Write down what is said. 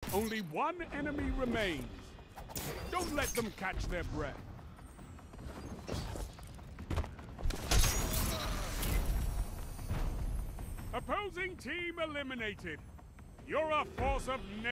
Only one enemy remains. Don't let them catch their breath. Opposing team eliminated. You're a force of nature.